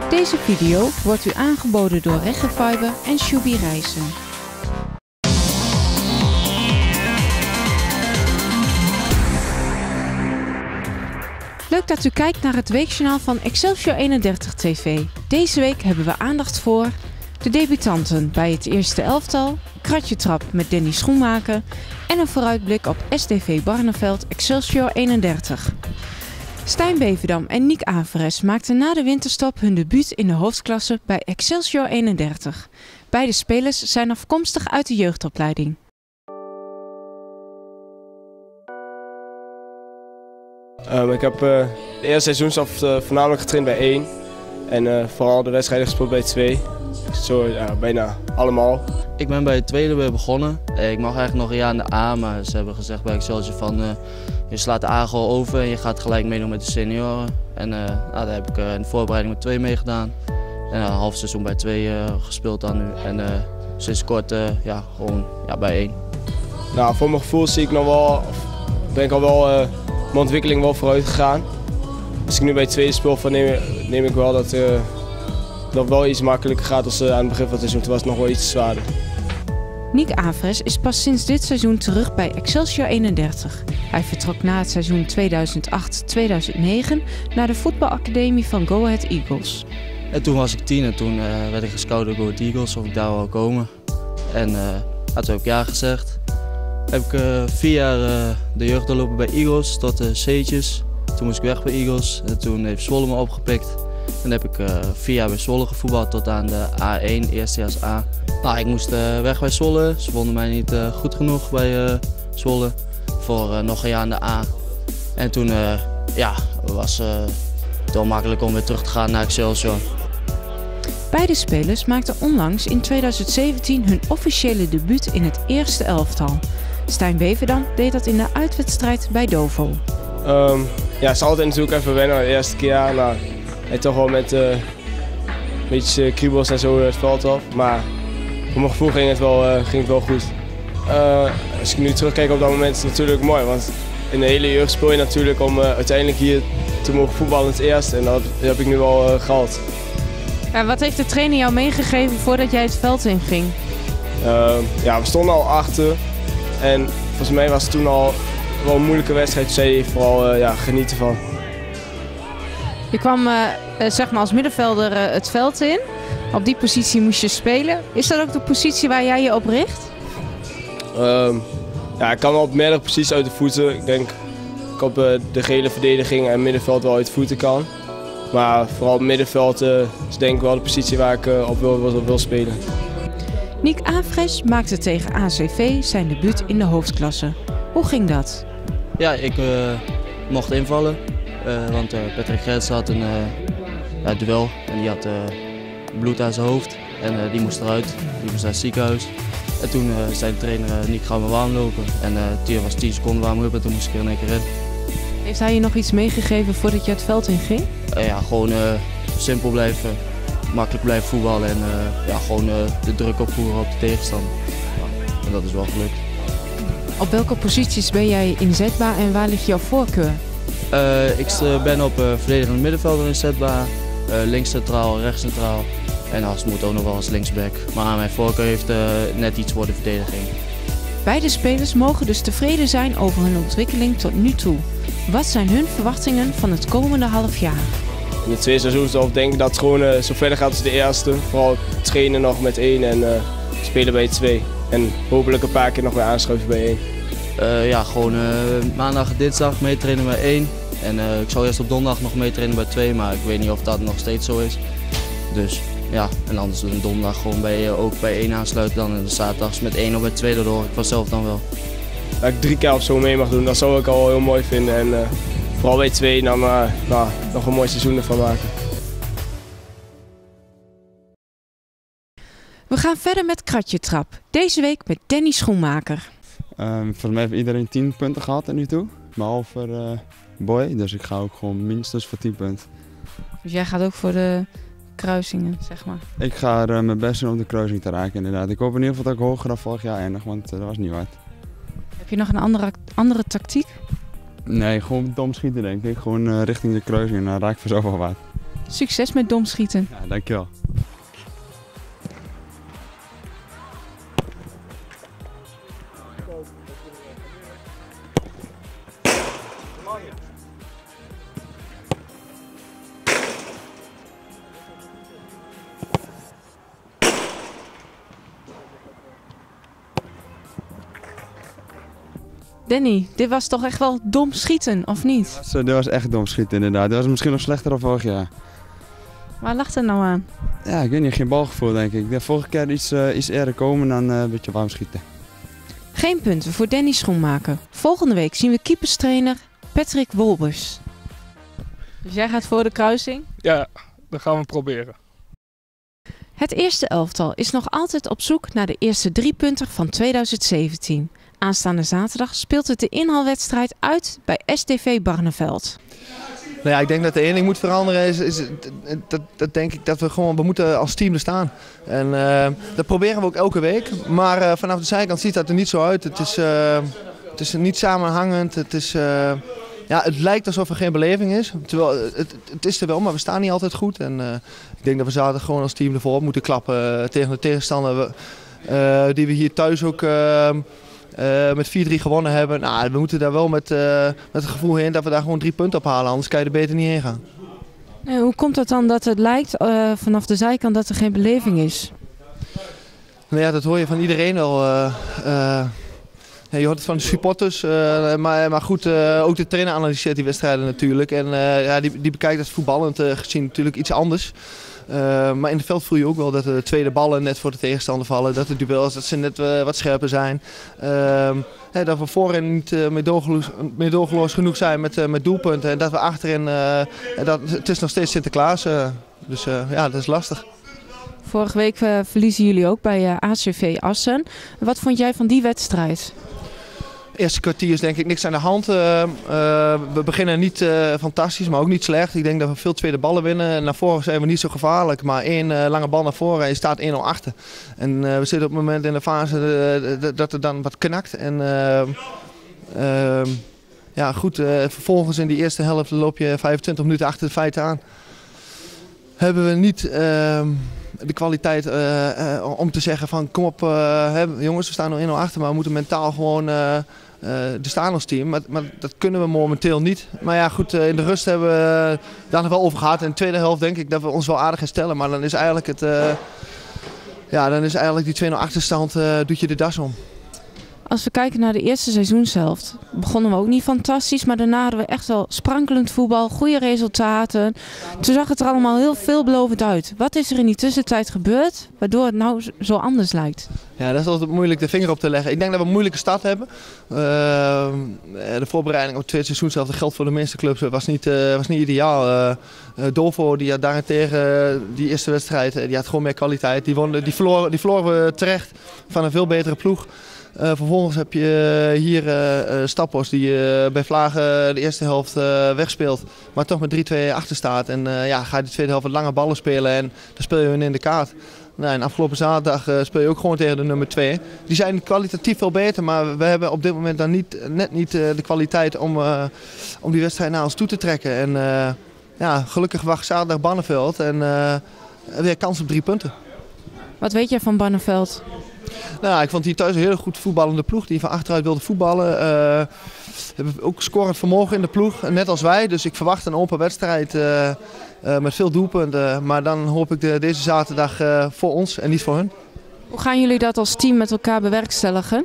Deze video wordt u aangeboden door Regenfiber en Shubi Reizen. Leuk dat u kijkt naar het weekjournaal van Excelsior 31 TV. Deze week hebben we aandacht voor de debutanten bij het eerste elftal, kratjetrap met Danny Schoenmaker en een vooruitblik op SDV Barneveld Excelsior 31. Stijn Beverdam en Nick Averes maakten na de winterstop hun debuut in de hoofdklasse bij Excelsior 31. Beide spelers zijn afkomstig uit de jeugdopleiding. Ik heb de eerste seizoensaf voornamelijk getraind bij 1 en vooral de wedstrijden gespeeld bij 2. Zo bijna allemaal. Ik ben bij het tweede weer begonnen. Ik mag eigenlijk nog een jaar in de A, maar ze hebben gezegd bij Excelsior van je slaat de A gewoon over en je gaat gelijk meedoen met de senioren. En daar heb ik in de voorbereiding met 2 meegedaan. En een half seizoen bij 2 gespeeld dan nu. En sinds kort gewoon bij 1. Nou, voor mijn gevoel zie ik nog wel, ben ik al wel mijn ontwikkeling wel vooruit gegaan. Als ik nu bij het tweede speel neem ik wel dat het wel iets makkelijker gaat als aan het begin van het seizoen. Toen was het nog wel iets zwaarder. Nick Averes is pas sinds dit seizoen terug bij Excelsior 31. Hij vertrok na het seizoen 2008-2009 naar de voetbalacademie van Go Ahead Eagles. En toen was ik 10 en toen werd ik gescout door Go Ahead Eagles of ik daar wou komen. En toen heb ik ja gezegd. Heb ik 4 jaar de jeugd doorlopen bij Eagles tot de C'tjes. Toen moest ik weg bij Eagles en toen heeft Zwolle me opgepikt. En heb ik 4 jaar bij Zwolle gevoetbald tot aan de A1, eerstejaars A. Nou, ik moest weg bij Zwolle. Ze vonden mij niet goed genoeg bij Zwolle voor nog een jaar in de A. En toen was het wel makkelijk om weer terug te gaan naar Excelsior. Beide spelers maakten onlangs in 2017 hun officiële debuut in het eerste elftal. Stijn Beverdam deed dat in de uitwedstrijd bij Dovo. Het is altijd natuurlijk even wennen de eerste keer. Nou, en toch wel met een beetje kriebels en zo het veld af. Maar voor mijn gevoel ging het wel goed. Als ik nu terugkijk op dat moment is het natuurlijk mooi. Want in de hele jeugd speel je natuurlijk om uiteindelijk hier te mogen voetballen in het eerste. En dat heb ik nu wel gehaald. Wat heeft de trainer jou meegegeven voordat jij het veld in ging? We stonden al achter. En volgens mij was het toen al wel een moeilijke wedstrijd. Dus zei hij vooral genieten van. Je kwam zeg maar als middenvelder het veld in. Op die positie moest je spelen. Is dat ook de positie waar jij je op richt? Ik kan wel op meerdere posities uit de voeten. Ik denk dat ik op de gele verdediging en middenveld wel uit de voeten kan. Maar vooral op middenveld is denk ik wel de positie waar ik op wil spelen. Nick Averes maakte tegen ACV zijn debuut in de hoofdklasse. Hoe ging dat? Ja, ik mocht invallen. Want Patrick Gertsen had een duel en die had bloed aan zijn hoofd en die moest eruit. Die moest naar het ziekenhuis. En toen zei de trainer, Nick, ga maar warm lopen. En het was 10 seconden warm op en toen moest ik er in één keer in. Heeft hij je nog iets meegegeven voordat je het veld in ging? Gewoon simpel blijven, makkelijk blijven voetballen en gewoon de druk opvoeren op de tegenstander. En dat is wel gelukt. Op welke posities ben jij inzetbaar en waar ligt jouw voorkeur? Ik ben op verdedigende middenvelder inzetbaar, links centraal, rechts centraal en als het moet ook nog wel als linksback. Maar mijn voorkeur heeft net iets voor de verdediging. Beide spelers mogen dus tevreden zijn over hun ontwikkeling tot nu toe. Wat zijn hun verwachtingen van het komende half jaar? In de tweede seizoen denk ik dat het gewoon zo verder gaat als de eerste. Vooral trainen nog met 1 en spelen bij 2. En hopelijk een paar keer nog weer aanschuiven bij 1. Gewoon maandag en dinsdag meetrainen bij 1. En ik zou eerst op donderdag nog meetrainen bij 2, maar ik weet niet of dat nog steeds zo is. Dus en anders een donderdag gewoon ook bij 1 aansluiten dan en de zaterdags met 1 of bij 2, daardoor ik vanzelf dan wel. Dat ik 3 keer of zo mee mag doen, dat zou ik al heel mooi vinden. En vooral bij 2 dan nog een mooi seizoen ervan maken. We gaan verder met kratjetrap. Deze week met Danny Schoenmaker. Volgens mij heeft iedereen 10 punten gehad tot nu toe. Behalve Boy, dus ik ga ook gewoon minstens voor 10 punten. Dus jij gaat ook voor de kruisingen, zeg maar? Ik ga er mijn best doen om de kruising te raken, inderdaad. Ik hoop in ieder geval dat ik hoger dan vorig jaar eindig, want dat was niet wat. Heb je nog een andere tactiek? Nee, gewoon dom schieten denk ik. Gewoon richting de kruising en dan raak ik vanzelf wel wat. Succes met domschieten. Ja, dankjewel. Danny, dit was toch echt wel dom schieten, of niet? Dit was echt dom schieten inderdaad. Dat was misschien nog slechter dan vorig jaar. Waar lag het nou aan? Ja, ik weet niet, geen balgevoel denk ik. De vorige keer iets eerder komen dan een beetje warm schieten. Geen punten voor Danny Schoenmaker. Volgende week zien we keeperstrainer Patrick Wolbers. Dus jij gaat voor de kruising? Ja, dat gaan we proberen. Het eerste elftal is nog altijd op zoek naar de eerste 3 punten van 2017. Aanstaande zaterdag speelt het de inhaalwedstrijd uit bij STV Barneveld. Nou ja, ik denk dat de één ding moet veranderen dat denk ik dat we moeten als team er staan. En dat proberen we ook elke week. Maar vanaf de zijkant ziet dat er niet zo uit. Het is niet samenhangend. Het lijkt alsof er geen beleving is. Terwijl het is er wel, maar we staan niet altijd goed. En ik denk dat we zaterdag gewoon als team ervoor op moeten klappen tegen de tegenstander die we hier thuis ook met 4-3 gewonnen hebben. Nou, we moeten daar wel met het gevoel heen dat we daar gewoon 3 punten op halen. Anders kan je er beter niet heen gaan. Hoe komt het dan dat het lijkt vanaf de zijkant dat er geen beleving is? Nou ja, dat hoor je van iedereen wel. Je hoort het van de supporters, maar goed, ook de trainer analyseert die wedstrijden natuurlijk. En die bekijkt het voetballend gezien natuurlijk iets anders. Maar in het veld voel je ook wel dat de tweede ballen net voor de tegenstander vallen. Dat de duels dat ze net wat scherper zijn. Dat we voorin niet meedogenloos genoeg zijn met doelpunten. En dat we achterin, het is nog steeds Sinterklaas. Dus dat is lastig. Vorige week verliezen jullie ook bij ACV Assen. Wat vond jij van die wedstrijd? Eerste kwartier is denk ik niks aan de hand. We beginnen niet fantastisch, maar ook niet slecht. Ik denk dat we veel tweede ballen winnen. Naar voren zijn we niet zo gevaarlijk, maar 1 lange bal naar voren en je staat 1-0 achter. En we zitten op het moment in de fase dat er dan wat knakt. En vervolgens in die eerste helft loop je 25 minuten achter de feiten aan. Hebben we niet de kwaliteit om te zeggen van kom op jongens, we staan nog 1-0 achter, maar we moeten mentaal gewoon er staan als team. Maar dat kunnen we momenteel niet. Maar ja goed, in de rust hebben we daar nog wel over gehad. In de tweede helft denk ik dat we ons wel aardig herstellen. Maar dan is eigenlijk die 2-0 achterstand doet je de das om. Als we kijken naar de eerste seizoenshelft, begonnen we ook niet fantastisch, maar daarna hadden we echt wel sprankelend voetbal, goede resultaten. Toen zag het er allemaal heel veelbelovend uit. Wat is er in die tussentijd gebeurd, waardoor het nou zo anders lijkt? Ja, dat is altijd moeilijk de vinger op te leggen. Ik denk dat we een moeilijke start hebben. De voorbereiding op het tweede seizoenshelft, dat geldt voor de meeste clubs, was niet ideaal. Dolvo, die had daarentegen die eerste wedstrijd, die had gewoon meer kwaliteit. Die verloren we terecht van een veel betere ploeg. Vervolgens heb je hier Stappos die bij Vlagen de eerste helft wegspeelt, maar toch met 3-2 achter staat. En ga je de tweede helft wat lange ballen spelen en dan speel je hun in de kaart. Nou, en afgelopen zaterdag speel je ook gewoon tegen de nummer 2. Die zijn kwalitatief veel beter, maar we hebben op dit moment dan net niet de kwaliteit om die wedstrijd naar ons toe te trekken. En gelukkig wacht zaterdag Barneveld en weer kans op 3 punten. Wat weet jij van Barneveld? Nou, ik vond die thuis een heel goed voetballende ploeg die van achteruit wilde voetballen. Hebben ook scorend vermogen in de ploeg, net als wij. Dus ik verwacht een open wedstrijd met veel doelpunten. Maar dan hoop ik deze zaterdag voor ons en niet voor hun. Hoe gaan jullie dat als team met elkaar bewerkstelligen?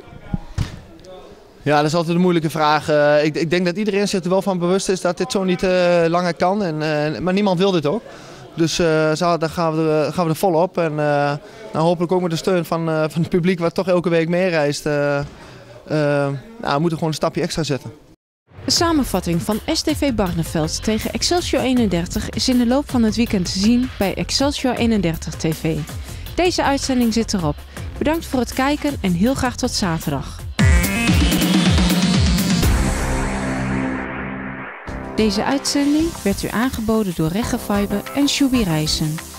Ja, dat is altijd een moeilijke vraag. Ik denk dat iedereen zich er wel van bewust is dat dit zo niet langer kan. Maar niemand wil dit ook. Dus zaterdag gaan we er volop en hopelijk ook met de steun van het publiek wat toch elke week meereist. We moeten gewoon een stapje extra zetten. De samenvatting van STV Barneveld tegen Excelsior 31 is in de loop van het weekend te zien bij Excelsior 31 TV. Deze uitzending zit erop. Bedankt voor het kijken en heel graag tot zaterdag. Deze uitzending werd u aangeboden door Reggefiber en Shubi Rijssen.